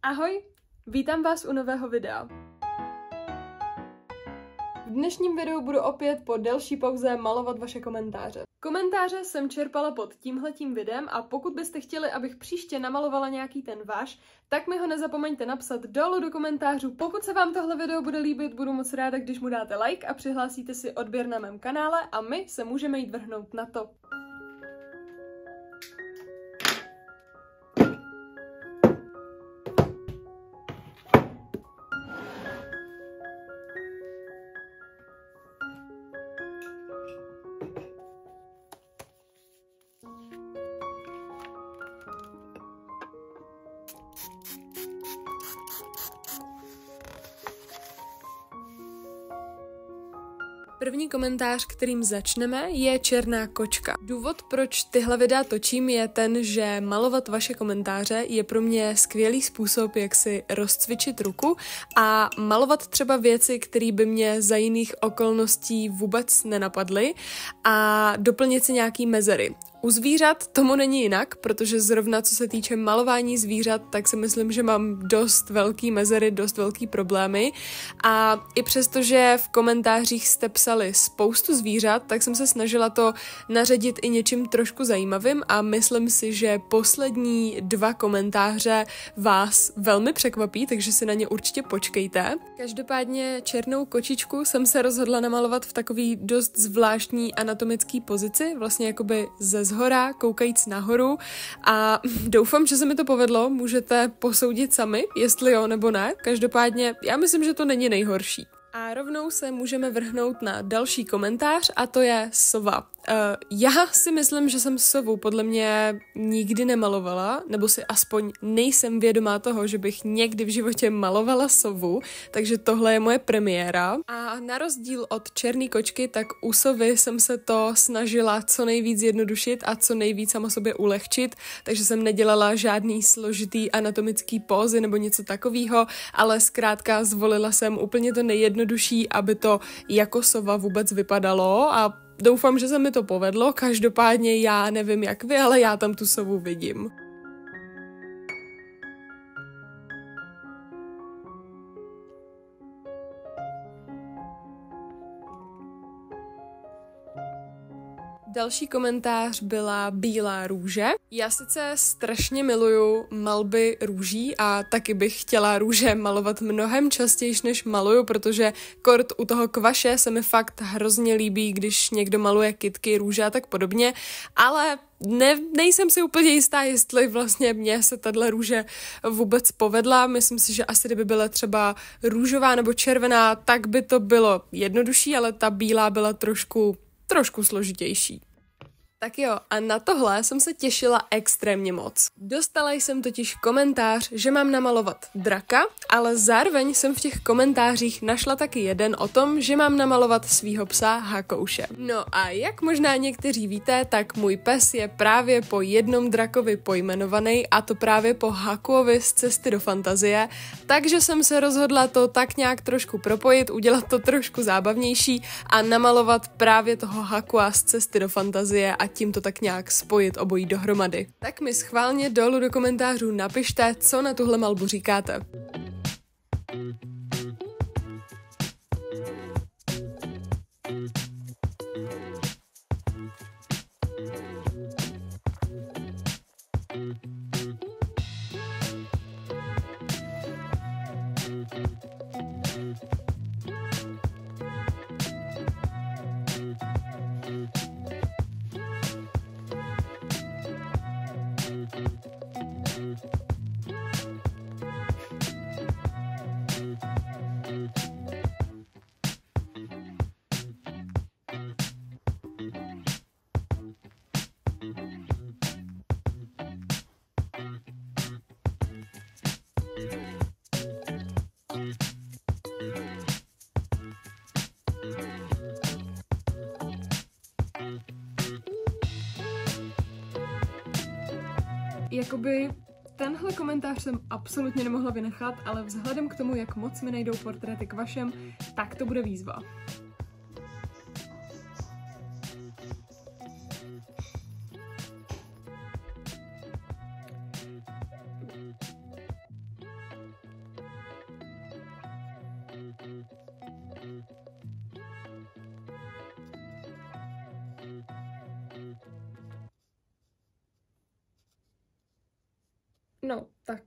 Ahoj, vítám vás u nového videa. V dnešním videu budu opět po delší pauze malovat vaše komentáře. Komentáře jsem čerpala pod tímhletím videem a pokud byste chtěli, abych příště namalovala nějaký ten váš, tak mi ho nezapomeňte napsat dolů do komentářů. Pokud se vám tohle video bude líbit, budu moc ráda, když mu dáte like a přihlásíte si odběr na mém kanále a my se můžeme jít vrhnout na to. První komentář, kterým začneme, je černá kočka. Důvod, proč tyhle videa točím, je ten, že malovat vaše komentáře je pro mě skvělý způsob, jak si rozcvičit ruku a malovat třeba věci, které by mě za jiných okolností vůbec nenapadly a doplnit si nějaký mezery. U zvířat tomu není jinak, protože zrovna co se týče malování zvířat, tak si myslím, že mám dost velký mezery, dost velký problémy a i přesto, že v komentářích jste psali spoustu zvířat, tak jsem se snažila to naředit i něčím trošku zajímavým a myslím si, že poslední 2 komentáře vás velmi překvapí, takže si na ně určitě počkejte. Každopádně černou kočičku jsem se rozhodla namalovat v takový dost zvláštní anatomický pozici, vlastně jakoby ze zhora, koukajíc nahoru a doufám, že se mi to povedlo, můžete posoudit sami, jestli jo nebo ne. Každopádně já myslím, že to není nejhorší. A rovnou se můžeme vrhnout na další komentář a to je sova. Já si myslím, že jsem sovu podle mě nikdy nemalovala, nebo si aspoň nejsem vědomá toho, že bych někdy v životě malovala sovu, takže tohle je moje premiéra. A na rozdíl od černé kočky, tak u sovy jsem se to snažila co nejvíc zjednodušit a co nejvíc sama sobě ulehčit, takže jsem nedělala žádný složitý anatomický pózy nebo něco takového, ale zkrátka zvolila jsem úplně to nejjednodušší, aby to jako sova vůbec vypadalo a doufám, že se mi to povedlo, každopádně já nevím jak vy, ale já tam tu sovu vidím. Další komentář byla bílá růže. Já sice strašně miluju malby růží a taky bych chtěla růže malovat mnohem častěji, než maluju, protože kort u toho kvaše se mi fakt hrozně líbí, když někdo maluje kytky, růže a tak podobně, ale nejsem si úplně jistá, jestli vlastně mně se tato růže vůbec povedla. Myslím si, že asi kdyby byla třeba růžová nebo červená, tak by to bylo jednodušší, ale ta bílá byla trošku složitější. Tak jo, a na tohle jsem se těšila extrémně moc. Dostala jsem totiž komentář, že mám namalovat draka, ale zároveň jsem v těch komentářích našla taky jeden o tom, že mám namalovat svýho psa Hakouše. No a jak možná někteří víte, tak můj pes je právě po jednom drakovi pojmenovaný a to právě po Hakuovi z Cesty do fantazie, takže jsem se rozhodla to tak nějak trošku propojit, udělat to trošku zábavnější a namalovat právě toho Hakua z Cesty do fantazie a tím to tak nějak spojit obojí dohromady. Tak mi schválně dolů do komentářů napište, co na tuhle malbu říkáte. Jakoby tenhle komentář jsem absolutně nemohla vynechat, ale vzhledem k tomu, jak moc mi nejdou portréty k vašem, tak to bude výzva. No, tak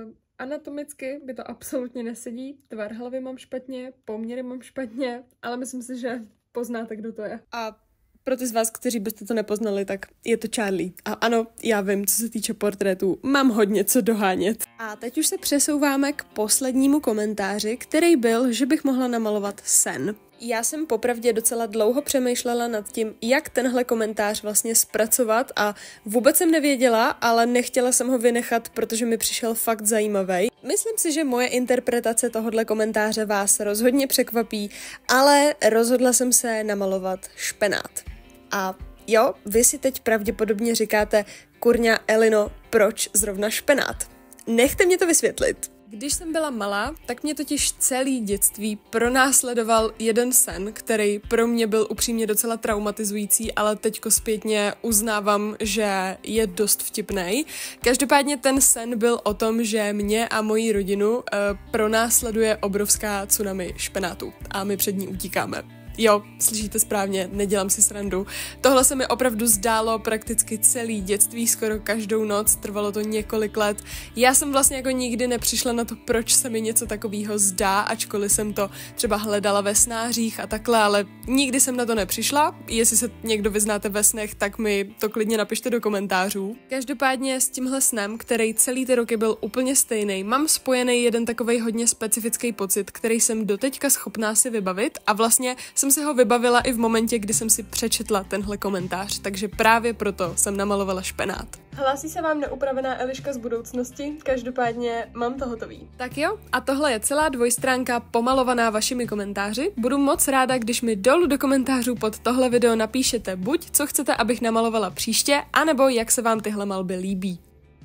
anatomicky by to absolutně nesedí, tvar hlavy mám špatně, poměry mám špatně, ale myslím si, že poznáte, kdo to je. A pro ty z vás, kteří byste to nepoznali, tak je to Charlie. A ano, já vím, co se týče portrétů, mám hodně co dohánět. A teď už se přesouváme k poslednímu komentáři, který byl, že bych mohla namalovat sen. Já jsem popravdě docela dlouho přemýšlela nad tím, jak tenhle komentář vlastně zpracovat a vůbec jsem nevěděla, ale nechtěla jsem ho vynechat, protože mi přišel fakt zajímavý. Myslím si, že moje interpretace tohohle komentáře vás rozhodně překvapí, ale rozhodla jsem se namalovat špenát. A jo, vy si teď pravděpodobně říkáte, kurňa Elino, proč zrovna špenát? Nechte mě to vysvětlit. Když jsem byla malá, tak mě totiž celý dětství pronásledoval jeden sen, který pro mě byl upřímně docela traumatizující, ale teďko zpětně uznávám, že je dost vtipnej. Každopádně ten sen byl o tom, že mě a moji rodinu pronásleduje obrovská tsunami špenátu a my před ní utíkáme. Jo, slyšíte správně, nedělám si srandu. Tohle se mi opravdu zdálo prakticky celý dětství, skoro každou noc, trvalo to několik let. Já jsem vlastně jako nikdy nepřišla na to, proč se mi něco takového zdá, ačkoliv jsem to třeba hledala ve snářích a takhle, ale nikdy jsem na to nepřišla. Jestli se někdo vyznáte ve snech, tak mi to klidně napište do komentářů. Každopádně s tímhle snem, který celý ty roky byl úplně stejný, mám spojený jeden takovej hodně specifický pocit, který jsem doteďka schopná si vybavit a vlastně jsem si ho vybavila i v momentě, kdy jsem si přečetla tenhle komentář, takže právě proto jsem namalovala špenát. Hlásí se vám neupravená Eliška z budoucnosti, každopádně mám to hotový. Tak jo, a tohle je celá dvojstránka pomalovaná vašimi komentáři. Budu moc ráda, když mi dolů do komentářů pod tohle video napíšete buď, co chcete, abych namalovala příště, anebo jak se vám tyhle malby líbí.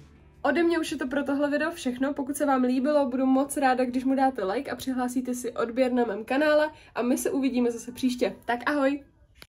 Ode mě už je to pro tohle video všechno, pokud se vám líbilo, budu moc ráda, když mu dáte like a přihlásíte si odběr na mém kanále a my se uvidíme zase příště. Tak ahoj!